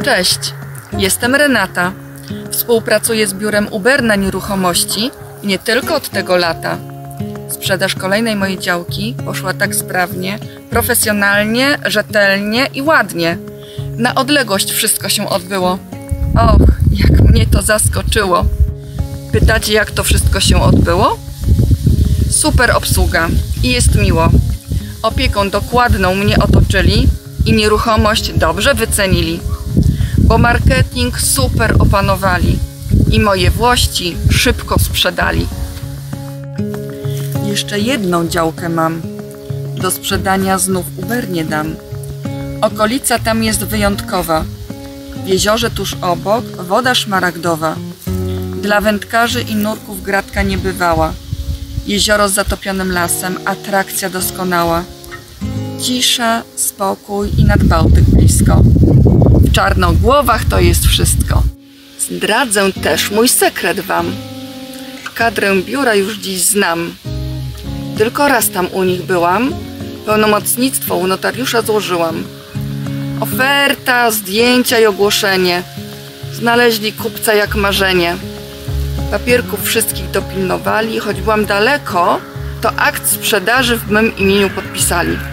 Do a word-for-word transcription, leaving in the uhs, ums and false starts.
Cześć, jestem Renata. Współpracuję z biurem Uber na nieruchomości i nie tylko od tego lata. Sprzedaż kolejnej mojej działki poszła tak sprawnie, profesjonalnie, rzetelnie i ładnie. Na odległość wszystko się odbyło. Och, jak mnie to zaskoczyło. Pytacie, jak to wszystko się odbyło? Super obsługa i jest miło. Opieką dokładną mnie otoczyli i nieruchomość dobrze wycenili, bo marketing super opanowali i moje włości szybko sprzedali. Jeszcze jedną działkę mam, do sprzedania znów Uber nie dam. Okolica tam jest wyjątkowa, w jeziorze tuż obok woda szmaragdowa. Dla wędkarzy i nurków gratka niebywała. Jezioro z zatopionym lasem, atrakcja doskonała. Cisza, spokój i nad Bałtyk blisko. W Czarnogłowach to jest wszystko. Zdradzę też mój sekret wam. Kadrę biura już dziś znam. Tylko raz tam u nich byłam. Pełnomocnictwo u notariusza złożyłam. Oferta, zdjęcia i ogłoszenie. Znaleźli kupca jak marzenie. Papierków wszystkich dopilnowali. Choć byłam daleko, to akt sprzedaży w mym imieniu podpisali.